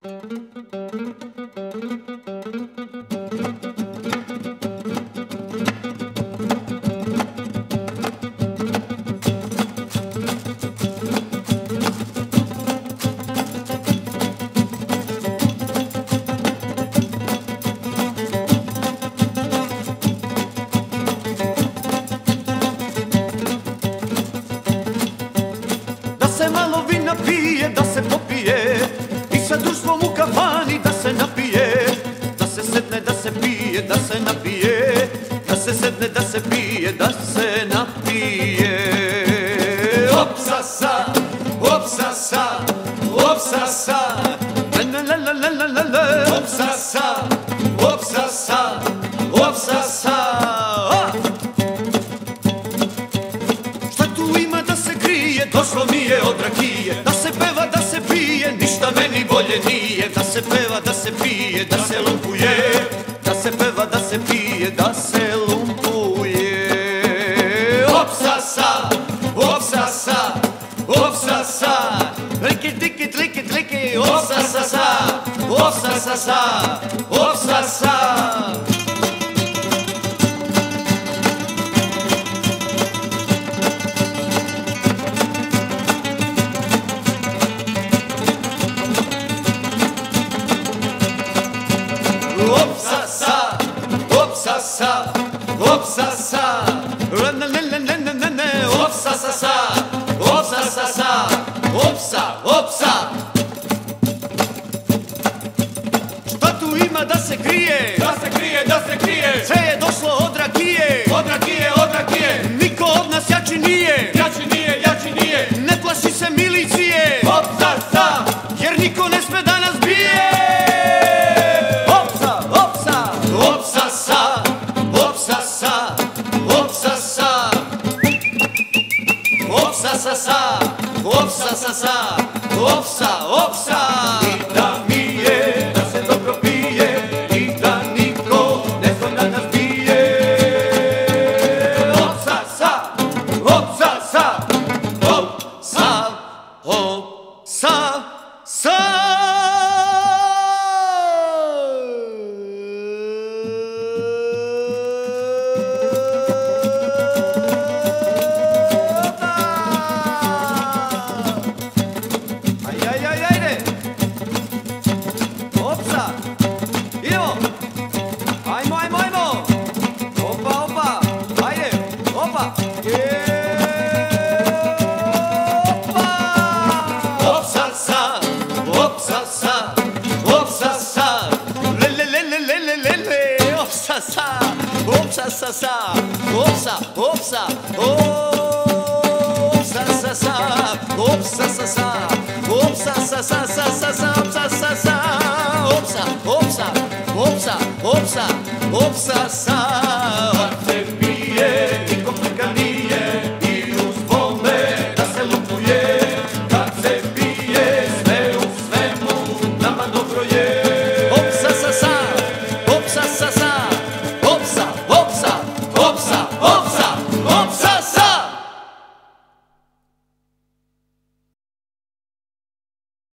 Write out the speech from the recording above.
Da se malo vina pije, da se popije i sa društvom u kafani da se napije. Da se setne da se pije, da se napije. Da se setne da se pije, da se napije. Opsasa, opsasa, opsasa, la la la la la la la. Opsasa, opsasa, opsasa. Šta tu ima da se krije, došlo mi je od rakije. Da se peva, da se pije, ništa meni bolje nije. Da se peva, da se pije, da se lumpuje. Da se peva, da se pije, da se lumpuje. Opsasa, opsasa, opsasa, triki, triki, triki, triki. Opsasa, opsasa, opsasa. Opsasa, opsasa, opsasa, opsasa, opsasa, opsa, opsa. Šta tu ima da se krije? Da se krije, da se krije. Sve je došlo od rakije. Od rakije, od rakije. Niko od nas jači nije. Jači nije, jači nije. Ne plaši se milicije. Opsasa, Jer niko ne sme da nas bije. Opsa, opsa, opsasa, opsasa, opsasa. Opsasa, opsasa, opsa, opsa. I da mi je, da se dobro pije i da niko ne sme da nas bije. Opsasa, opsasa, opsa, opsa, sa. Ajde. Opsa. Idemo. Ajmo. Opa. Ajde. Opa. Opa. Opsasa. Lele. Opsasa. Opsa. Opsa.